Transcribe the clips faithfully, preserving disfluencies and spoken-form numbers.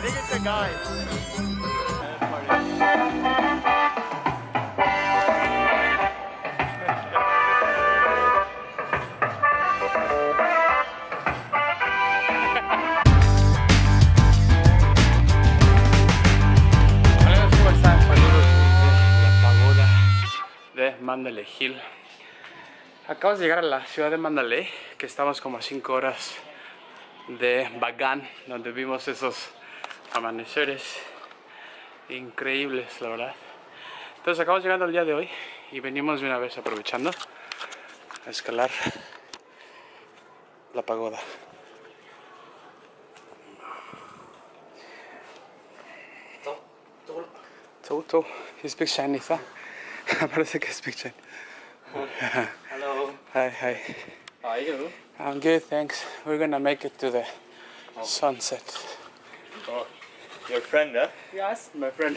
think it's a guy. Hola, ¿cómo están? Saludos desde la pagoda de Mandalay Hill. Acabamos de llegar a la ciudad de Mandalay, que estamos como a cinco horas de Bagan, donde vimos esos amaneceres increíbles, la verdad. Entonces acabamos llegando el día de hoy y venimos de una vez aprovechando a escalar la pagoda. Toto, he speaks Chinese, ¿ah? Parece que speaks Chinese. Hello. Hi, hi. How are you? I'm good, thanks. We're gonna make it to the Oh. sunset. Oh, your friend, huh? Yes, my friend.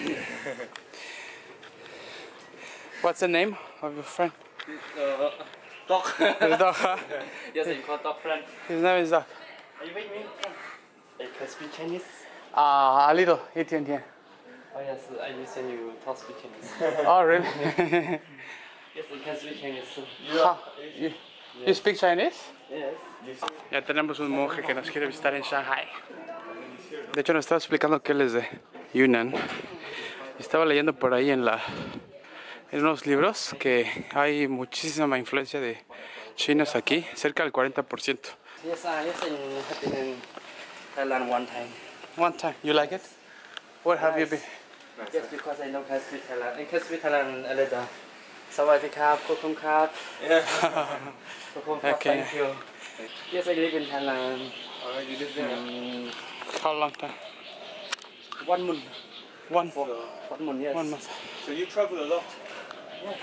What's the name of your friend? uh, dog. His dog, huh? Yes, I call dog friend. His name is dog. Are you with me? I can speak Chinese. Ah, a little, 一点点. Oh yes, I listen you talk speak Chinese. Oh, really? Yes, I can speak Chinese. Ah, you, you speak Chinese? Yes. Ya tenemos un monje que nos quiere visitar en Shanghai. De hecho, nos estaba explicando que él es de Yunnan. Estaba leyendo por ahí en, la, en unos libros que hay muchísima influencia de chinos aquí, cerca del cuarenta por ciento. Yes, I yes, I have been in Thailand one time. One time, you like it? Where have you been? Just because I know can speak Thailand. I can speak Thailand a little. Sawadee krap, kokum krap. Yeah. Kokum krap, Okay. thank you. Yes, I live in Thailand. Oh, you live there? Um, How long time? one month. One, For one month, yes. one month. So you travel a lot? Yes.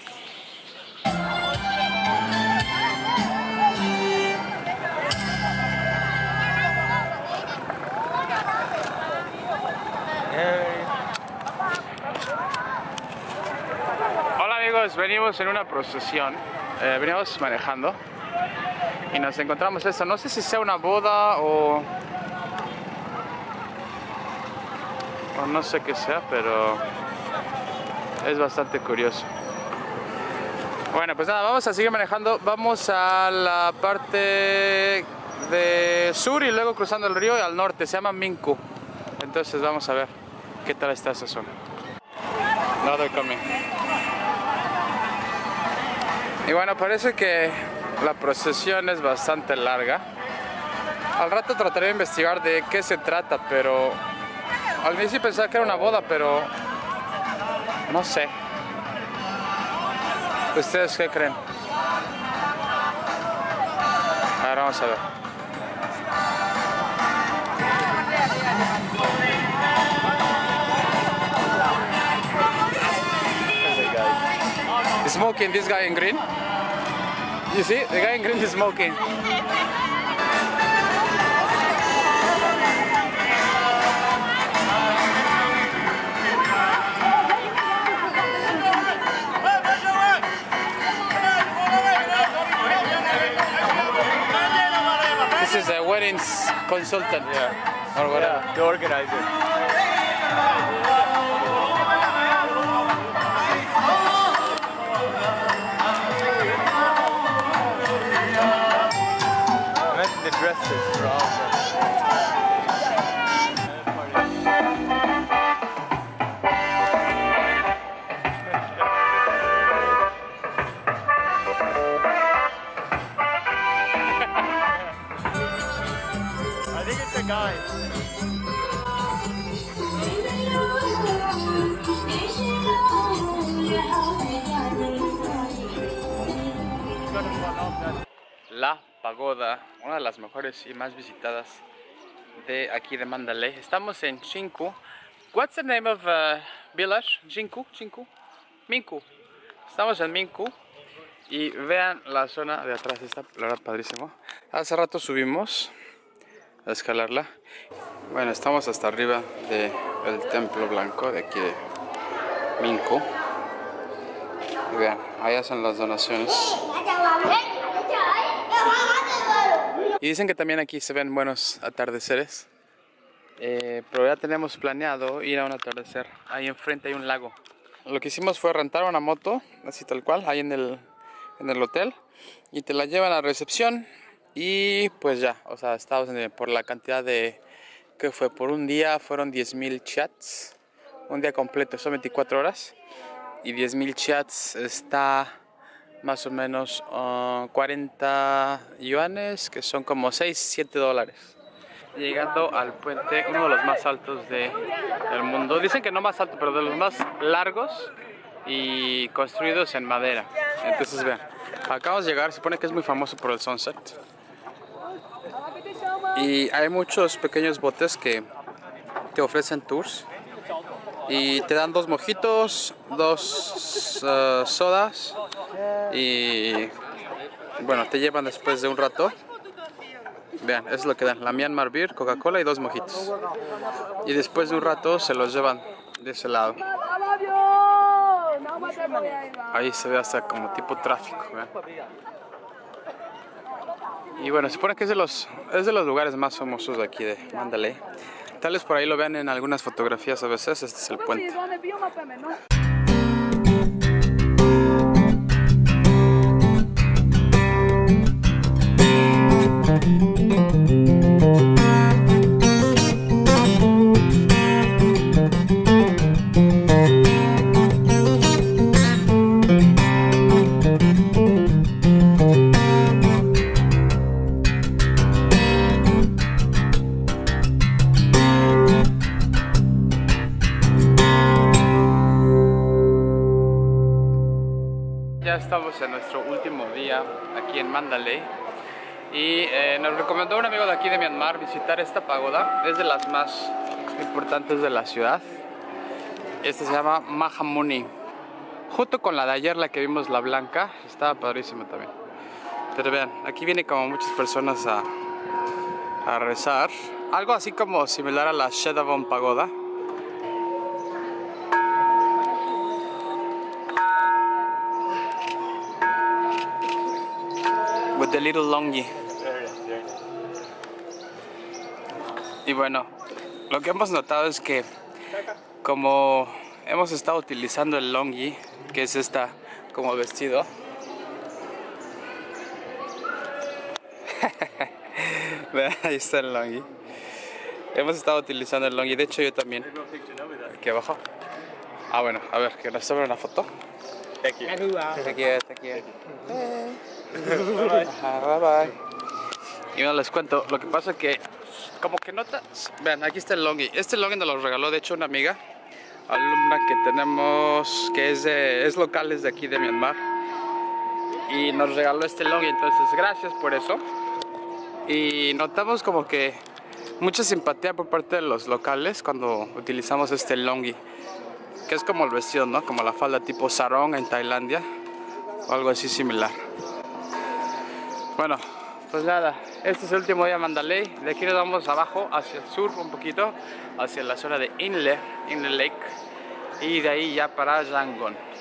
Hola amigos, venimos en una procesión, eh, venimos manejando y nos encontramos esto, no sé si sea una boda o, o no sé qué sea, pero es bastante curioso. Bueno, pues nada, vamos a seguir manejando, vamos a la parte de sur y luego cruzando el río y al norte, se llama Minku. Entonces vamos a ver qué tal está esa zona. Now they're coming. Y bueno, parece que la procesión es bastante larga. Al rato trataré de investigar de qué se trata, pero al inicio pensaba que era una boda, pero no sé. ¿Ustedes qué creen? A ver, vamos a ver. Smoking, this guy in green. You see, the guy in green is smoking. This is a weddings consultant, Yeah. or whatever. Yeah, the organizer. Imagine the dresses for all of them. I think it's a guy. La pagoda, una de las mejores y más visitadas de aquí de Mandalay. Estamos en Chinku. What's the name of uh, village? Chinku, Chinku, Minku. Estamos en Minku y vean la zona de atrás, está la verdad padrísimo. Hace rato subimos a escalarla. Bueno, estamos hasta arriba del templo blanco de aquí de Minku. Y vean, allá son las donaciones. Y dicen que también aquí se ven buenos atardeceres. Eh, pero ya tenemos planeado ir a un atardecer. Ahí enfrente hay un lago. Lo que hicimos fue rentar una moto, así tal cual, ahí en el, en el hotel. Y te la llevan a recepción. Y pues ya, o sea, estábamos en, por la cantidad de... que fue por un día, fueron diez mil chats. Un día completo, son veinticuatro horas. Y diez mil chats está más o menos uh, cuarenta yuanes, que son como seis, siete dólares. Llegando al puente, uno de los más altos de, del mundo. Dicen que no más alto, pero de los más largos y construidos en madera. Entonces vean, acabamos de llegar, se supone que es muy famoso por el sunset. Y hay muchos pequeños botes que te ofrecen tours. Y te dan dos mojitos, dos uh, sodas. Y bueno, te llevan después de un rato. Vean, eso es lo que dan, la Myanmar Beer, Coca-Cola y dos mojitos. Y después de un rato se los llevan de ese lado. Ahí se ve hasta como tipo tráfico, vean. Y bueno, se supone que es de los, es de los lugares más famosos de aquí de Mandalay. Tal vez por ahí lo vean en algunas fotografías a veces, este es el puente. Ya estamos en nuestro último día aquí en Mandalay y eh, nos recomendó un amigo de aquí de Myanmar visitar esta pagoda. Es de las más importantes de la ciudad. Esta se llama Mahamuni, junto con la de ayer, la que vimos, la blanca. Estaba padrísima también. Pero vean, aquí vienen como muchas personas a, a rezar. Algo así como similar a la Shedavon Pagoda. With the little longi. Y bueno, lo que hemos notado es que como hemos estado utilizando el longi, que es esta como vestido, vean, ahí está el longi. Hemos estado utilizando el longi, de hecho yo también. Aquí abajo. Ah, bueno, a ver, que nos tome una foto. Thank you. Thank you, thank you. Bye bye. Y bueno, les cuento, lo que pasa es que como que notas, vean, aquí está el longi. Este longi nos lo regaló de hecho una amiga, alumna que tenemos, que es, de, es local, es de aquí de Myanmar. Y nos regaló este longi, entonces gracias por eso. Y notamos como que mucha simpatía por parte de los locales cuando utilizamos este longi, que es como el vestido, ¿no? Como la falda tipo sarong en Tailandia o algo así similar. Bueno, pues nada, este es el último día de Mandalay. De aquí nos vamos abajo hacia el sur un poquito, hacia la zona de Inle, Inle Lake, y de ahí ya para Yangon.